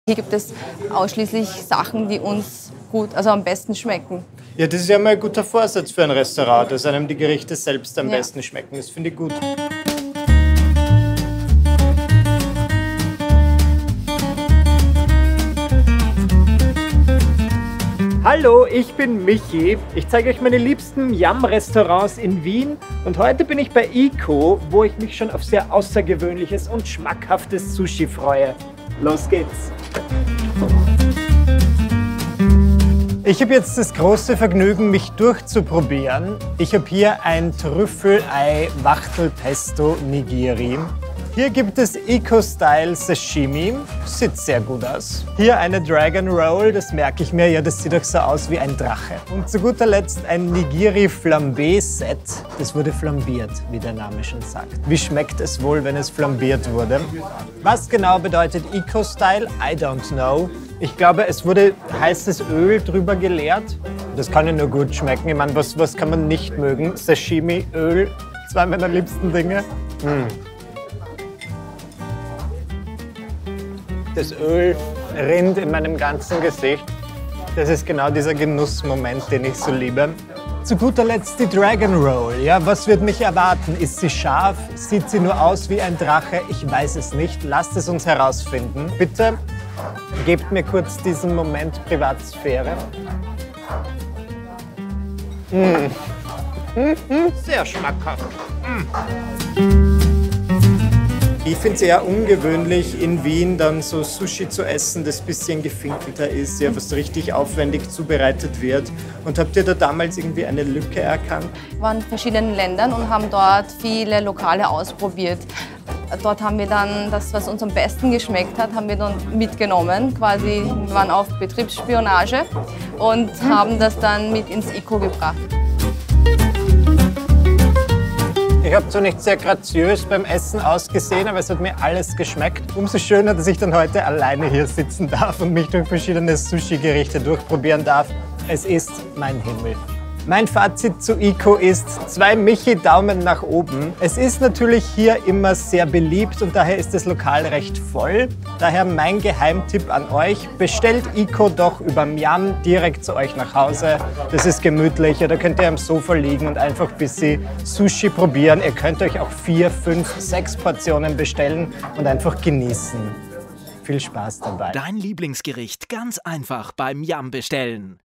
Hier gibt es ausschließlich Sachen, die uns gut, also am besten schmecken. Ja, das ist ja mal ein guter Vorsatz für ein Restaurant, dass einem die Gerichte selbst am besten schmecken. Das finde ich gut. Hallo, ich bin Michi. Ich zeige euch meine liebsten Yum-Restaurants in Wien und heute bin ich bei ICO, wo ich mich schon auf sehr außergewöhnliches und schmackhaftes Sushi freue. Los geht's! Ich habe jetzt das große Vergnügen, mich durchzuprobieren. Ich habe hier ein Trüffelei-Wachtelpesto-Nigiri. Hier gibt es Eco-Style Sashimi, sieht sehr gut aus. Hier eine Dragon Roll, das merke ich mir, ja, das sieht doch so aus wie ein Drache. Und zu guter Letzt ein Nigiri Flambé-Set, das wurde flambiert, wie der Name schon sagt. Wie schmeckt es wohl, wenn es flambiert wurde? Was genau bedeutet Eco-Style? I don't know. Ich glaube, es wurde heißes Öl drüber geleert. Das kann ja nur gut schmecken. Ich meine, was kann man nicht mögen? Sashimi, Öl, zwei meiner liebsten Dinge. Das Öl rinnt in meinem ganzen Gesicht. Das ist genau dieser Genussmoment, den ich so liebe. Zu guter Letzt die Dragon Roll. Ja, was wird mich erwarten? Ist sie scharf? Sieht sie nur aus wie ein Drache? Ich weiß es nicht. Lasst es uns herausfinden. Bitte gebt mir kurz diesen Moment Privatsphäre. Sehr schmackhaft. Ich finde es eher ungewöhnlich, in Wien dann so Sushi zu essen, das ein bisschen gefinkelter ist, ja, was richtig aufwendig zubereitet wird. Und habt ihr da damals irgendwie eine Lücke erkannt? Wir waren in verschiedenen Ländern und haben dort viele Lokale ausprobiert. Dort haben wir dann das, was uns am besten geschmeckt hat, haben wir dann mitgenommen. Quasi, wir waren auf Betriebsspionage und haben das dann mit ins ICO gebracht. Ich habe zwar nicht sehr graziös beim Essen ausgesehen, aber es hat mir alles geschmeckt. Umso schöner, dass ich dann heute alleine hier sitzen darf und mich durch verschiedene Sushi-Gerichte durchprobieren darf. Es ist mein Himmel. Mein Fazit zu ICO ist 2 Michi-Daumen nach oben. Es ist natürlich hier immer sehr beliebt und daher ist das Lokal recht voll. Daher mein Geheimtipp an euch, bestellt ICO doch über Yum direkt zu euch nach Hause. Das ist gemütlich, da könnt ihr am Sofa liegen und einfach ein bisschen Sushi probieren. Ihr könnt euch auch 4, 5, 6 Portionen bestellen und einfach genießen. Viel Spaß dabei. Dein Lieblingsgericht ganz einfach beim Yum bestellen.